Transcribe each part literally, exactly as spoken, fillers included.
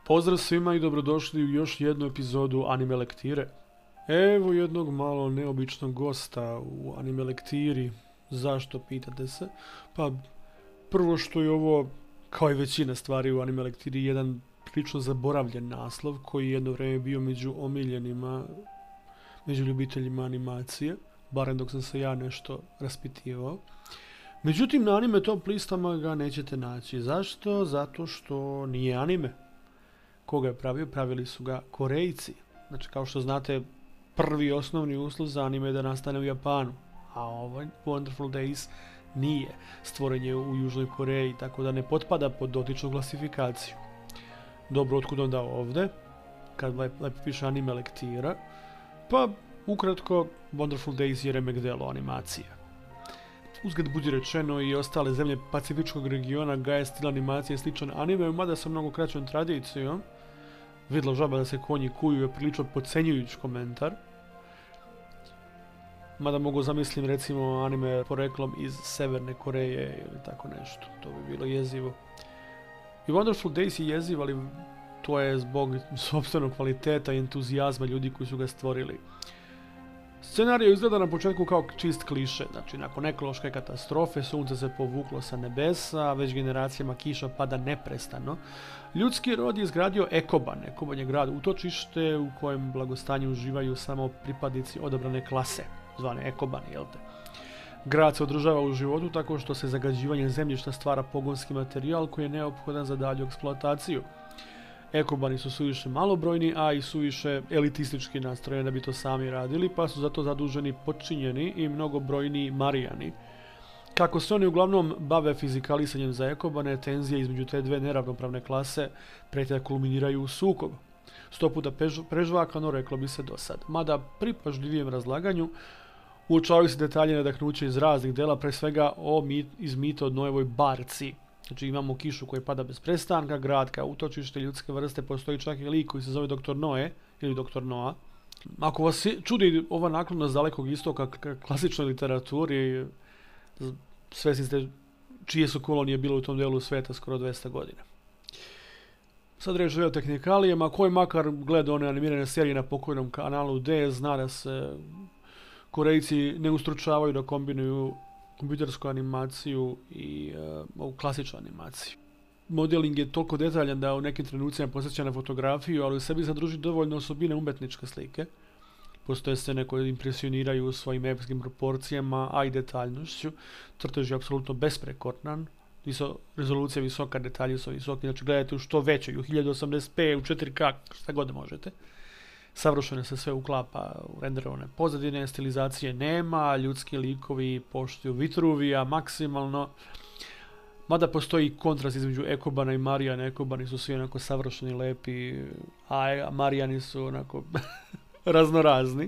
Pozdrav svima i dobrodošli u još jednu epizodu Anime Lektire. Evo jednog malo neobičnog gosta u Anime Lektiri. Zašto, pitate se? Pa, prvo što je ovo, kao i većina stvari u Anime Lektiri, jedan prilično zaboravljen naslov koji jedno vrijeme bio među omiljenima, među ljubiteljima animacije, barem dok sam se ja nešto raspitivao. Međutim, na anime top listama ga nećete naći. Zašto? Zato što nije anime. Koga je pravio? Pravili su ga Korejci. Znači, kao što znate, prvi osnovni uslov za anime je da nastane u Japanu. A ovaj Wonderful Days nije. Stvoren je u Južnoj Koreji, tako da ne potpada pod dotičnu klasifikaciju. Dobro, otkud onda ovdje? Kad lepo piše Anime Lektira. Pa, ukratko, Wonderful Days je remek delo animacije. Uzgled budi rečeno, i ostale zemlje pacifičkog regiona gaje stil animacije sličan anime, mada sa mnogo kraćom tradicijom. Vidla žaba da se konji kuju je prilično podcenjujući komentar. Mada mogu zamislim recimo anime poreklom iz Severne Koreje ili tako nešto. To bi bilo jezivo. I Wonderful Days je jeziv, ali to je zbog sopstvenog kvaliteta i entuzijazma ljudi koji su ga stvorili. Scenarij izgleda na početku kao čist kliše, znači nakon ekološke katastrofe sunce se povuklo sa nebesa, već generacijama kiša pada neprestano. Ljudski rod je izgradio Ekoban. Ekoban je grad utočište u kojem blagostanje uživaju samo pripadnici odabrane klase, zvane Ekoban, jel te? Grad se održava u životu tako što se zagađivanjem zemljišta stvara pogonski materijal koji je neophodan za dalju eksploataciju. Ekobani su suviše malobrojni, a i suviše elitistički nastrojeni da bi to sami radili, pa su zato zaduženi podčinjeni i mnogobrojni Marijani. Kako se oni uglavnom bave fizikalisanjem za Ekobane, tenzije između te dve neravnopravne klase pretnja kulminiraju u sukob. Sto puta prežvakano, reklo bi se do sad. Mada pri pažljivijem razlaganju uočavaju se detalje nadahnuće iz raznih dela, pre svega o mit, iz mita o Noevoj barci. Znači imamo kišu koja pada bez prestanka, grad kao utočište ljudske vrste, postoji čak i lik koji se zove doktor Noe ili doktor Noa. Ako vas čudi ova naklonost dalekog istoka k klasičnoj literaturi, svjesni ste čije su kolonije bile u tom dijelu svijeta skoro dvesta godina. Sad reći o tehnikalijama, koji makar gleda one animirane serije na pokojnom kanalu D, zna da se Korejci ne ustručavaju da kombinuju kompjutersku animaciju i uh, klasičnu animaciju. Modeling je toliko detaljan da u nekim trenucima posjeća na fotografiju, ali u sebi zadruži dovoljno osobine umetničke slike. Postoje scene koje impresioniraju svojim epskim proporcijama, a i detaljnošću. Crtež je apsolutno besprekornan. Viso, rezolucija visoka, detalji su visoki. Znači gledajte u što većoj, u hiljadu osamdeset p, u četiri ka, šta god možete. Savršeno se sve uklapa u renderovane pozadine, stilizacije nema, ljudski likovi poštuju Vitruvija maksimalno. Mada postoji kontrast između Ekobana i Marijana. Ekobani su svi onako savršeni, lepi, a Marijani su onako raznorazni.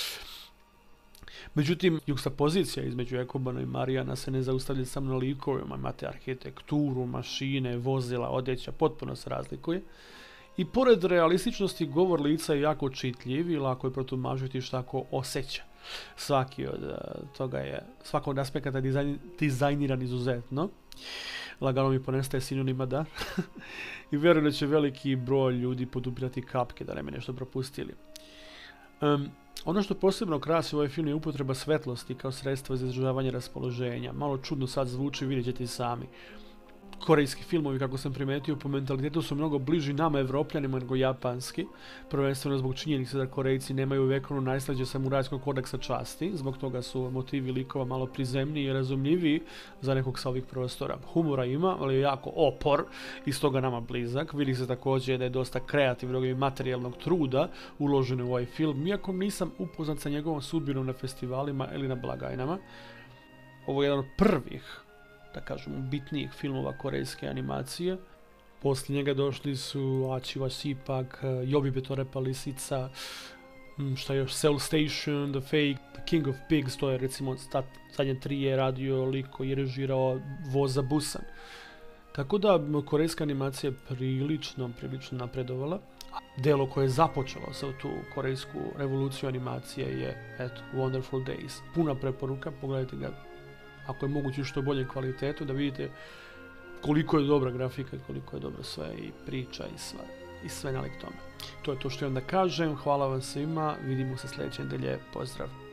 Međutim, jukstapozicija između Ekobana i Marijana se ne zaustavlja samo na likovima. Imate arhitekturu, mašine, vozila, odjeća, potpuno se razlikuje. I pored realističnosti, govor lica je jako čitljiv i lako je protumačiti šta ko osjeća. Svaki od toga je, svakog aspekata dizajn, dizajniran izuzetno. Lagano mi ponestaje sinonima, da. I vjerujem da će veliki broj ljudi podupirati kapke da ne me nešto propustili. Um, ono što posebno krasi ovaj film je upotreba svetlosti kao sredstva za izražavanje raspoloženja. Malo čudno sad zvuči, vidjet ćete i sami. Korejski filmovi, kako sam primetio, po mentalitetu su mnogo bliži nama Evropljanima nego japanski, prvenstveno zbog činjenice da Korejci nemaju vekovno najslađe samurajskog kodeksa časti, zbog toga su motivi likova malo prizemniji i razumljiviji za nekog sa ovih prostora. Humora ima, ali je jako opor i stoga nama blizak. Vidi se također da je dosta kreativnog i materijalnog truda uloženo u ovaj film, iako nisam upoznat sa njegovom sudbinom na festivalima ili na blagajnama. Ovo je jedan od prvih, da kažemo, bitnijih filmova korejske animacije. Poslije njega došli su Achiwa Sipak, Yobi Betorrepa Lisica, šta još, Cell Station, The Fake, The King of Pigs, to je recimo zadnje tri je radio lik koji je režirao Voza Busan. Tako da korejska animacija je prilično, prilično napredovala. Delo koje je započelo sa tu korejsku revoluciju animacije je, eto, Wonderful Days. Puna preporuka, pogledajte ga ako je moguće u što bolje kvalitetu, da vidite koliko je dobra grafika i koliko je dobro sve i priča i sve. i sve nalik tome. To je to što imam da kažem, hvala vam svima, vidimo se sljedeće nedelje, pozdrav.